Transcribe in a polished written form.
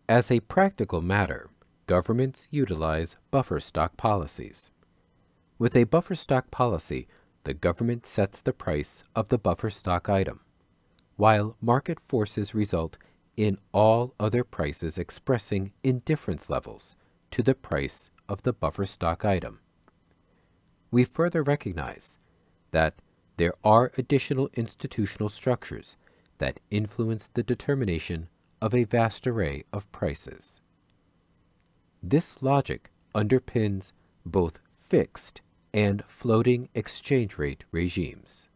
As a practical matter, governments utilize buffer stock policies. With a buffer stock policy, the government sets the price of the buffer stock item, while market forces result in all other prices expressing indifference levels to the price of the buffer stock item. We further recognize that there are additional institutional structures that influence the determination of a vast array of prices. This logic underpins both fixed and floating exchange rate regimes.